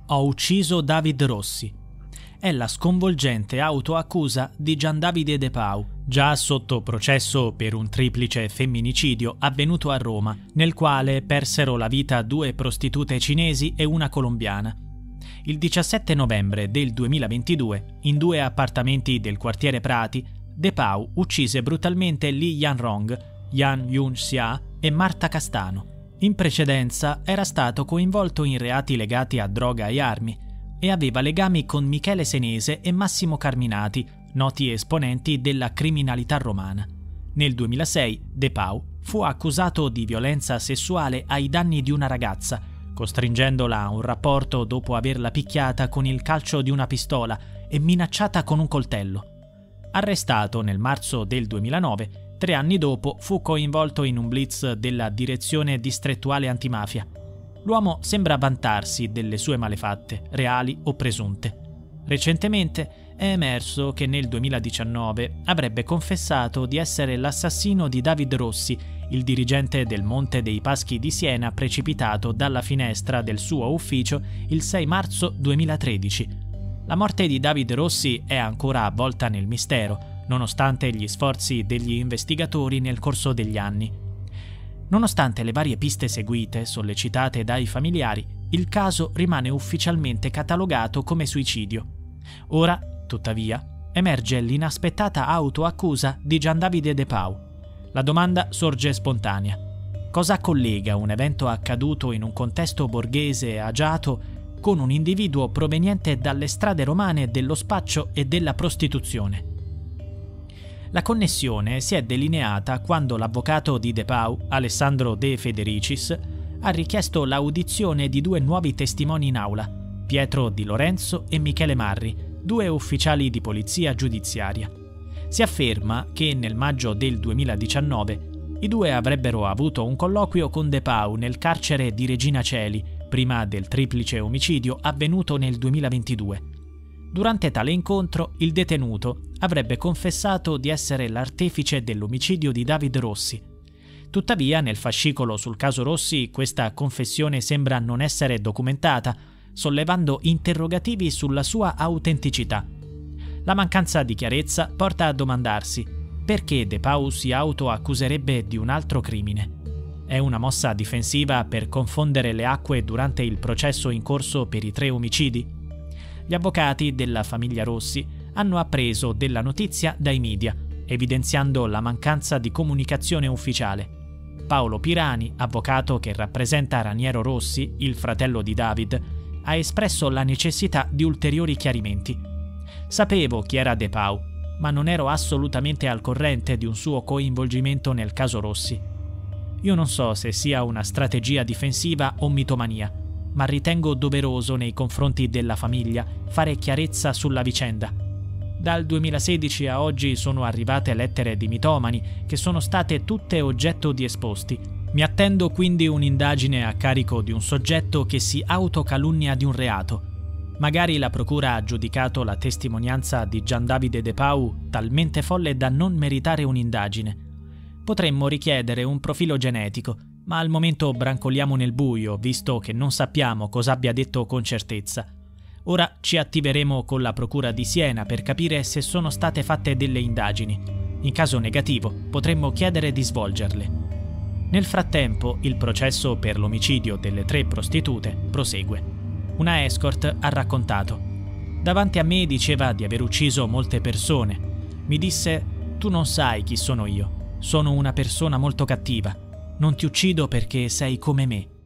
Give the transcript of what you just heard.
Ho ucciso David Rossi. È la sconvolgente autoaccusa di Giandavide De Pau, già sotto processo per un triplice femminicidio avvenuto a Roma, nel quale persero la vita 2 prostitute cinesi e una colombiana. Il 17 novembre del 2022, in 2 appartamenti del quartiere Prati, De Pau uccise brutalmente Li Yanrong, Yan Yun-sia e Marta Castano. In precedenza era stato coinvolto in reati legati a droga e armi e aveva legami con Michele Senese e Massimo Carminati, noti esponenti della criminalità romana. Nel 2006 De Pau fu accusato di violenza sessuale ai danni di una ragazza, costringendola a un rapporto dopo averla picchiata con il calcio di una pistola e minacciata con un coltello. Arrestato nel marzo del 2009, 3 anni dopo fu coinvolto in un blitz della Direzione Distrettuale Antimafia. L'uomo sembra vantarsi delle sue malefatte, reali o presunte. Recentemente è emerso che nel 2019 avrebbe confessato di essere l'assassino di David Rossi, il dirigente del Monte dei Paschi di Siena precipitato dalla finestra del suo ufficio il 6 marzo 2013. La morte di David Rossi è ancora avvolta nel mistero, nonostante gli sforzi degli investigatori nel corso degli anni. Nonostante le varie piste seguite, sollecitate dai familiari, il caso rimane ufficialmente catalogato come suicidio. Ora, tuttavia, emerge l'inaspettata autoaccusa di Giandavide De Pau. La domanda sorge spontanea. Cosa collega un evento accaduto in un contesto borghese e agiato con un individuo proveniente dalle strade romane dello spaccio e della prostituzione? La connessione si è delineata quando l'avvocato di De Pau, Alessandro De Federicis, ha richiesto l'audizione di 2 nuovi testimoni in aula, Pietro Di Lorenzo e Michele Marri, 2 ufficiali di polizia giudiziaria. Si afferma che nel maggio del 2019 i 2 avrebbero avuto un colloquio con De Pau nel carcere di Regina Coeli, prima del triplice omicidio avvenuto nel 2022. Durante tale incontro, il detenuto avrebbe confessato di essere l'artefice dell'omicidio di David Rossi. Tuttavia, nel fascicolo sul caso Rossi, questa confessione sembra non essere documentata, sollevando interrogativi sulla sua autenticità. La mancanza di chiarezza porta a domandarsi perché De Pau si autoaccuserebbe di un altro crimine. È una mossa difensiva per confondere le acque durante il processo in corso per i 3 omicidi? Gli avvocati della famiglia Rossi hanno appreso della notizia dai media, evidenziando la mancanza di comunicazione ufficiale. Paolo Pirani, avvocato che rappresenta Raniero Rossi, il fratello di David, ha espresso la necessità di ulteriori chiarimenti. Sapevo chi era De Pau, ma non ero assolutamente al corrente di un suo coinvolgimento nel caso Rossi. Io non so se sia una strategia difensiva o mitomania, ma ritengo doveroso nei confronti della famiglia fare chiarezza sulla vicenda. Dal 2016 a oggi sono arrivate lettere di mitomani che sono state tutte oggetto di esposti. Mi attendo quindi un'indagine a carico di un soggetto che si autocalunnia di un reato. Magari la procura ha giudicato la testimonianza di Giandavide De Pau talmente folle da non meritare un'indagine. Potremmo richiedere un profilo genetico, ma al momento brancoliamo nel buio, visto che non sappiamo cosa abbia detto con certezza. Ora ci attiveremo con la Procura di Siena per capire se sono state fatte delle indagini. In caso negativo, potremmo chiedere di svolgerle. Nel frattempo, il processo per l'omicidio delle 3 prostitute prosegue. Una escort ha raccontato: davanti a me diceva di aver ucciso molte persone. Mi disse: tu non sai chi sono io. Sono una persona molto cattiva. Non ti uccido perché sei come me.